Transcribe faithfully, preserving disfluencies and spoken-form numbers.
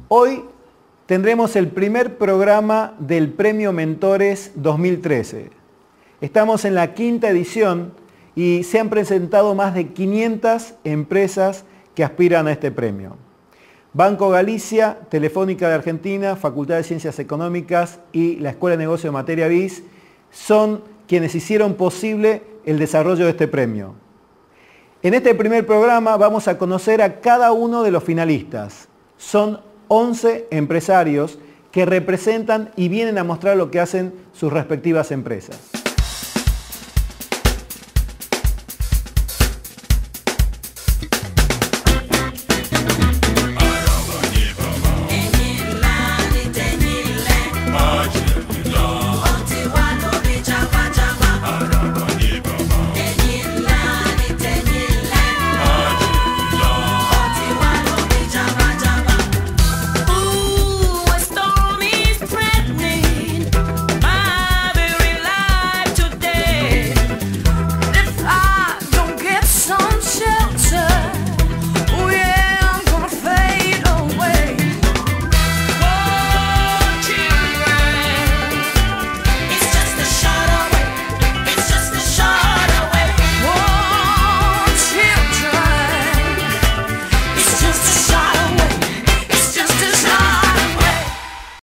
Hoy tendremos el primer programa del Premio Mentores dos mil trece. Estamos en la quinta edición y se han presentado más de quinientas empresas que aspiran a este premio. Banco Galicia, Telefónica de Argentina, Facultad de Ciencias Económicas y la Escuela de Negocio de Materia BIS son quienes hicieron posible el desarrollo de este premio. En este primer programa vamos a conocer a cada uno de los finalistas. Son once empresarios que representan y vienen a mostrar lo que hacen sus respectivas empresas.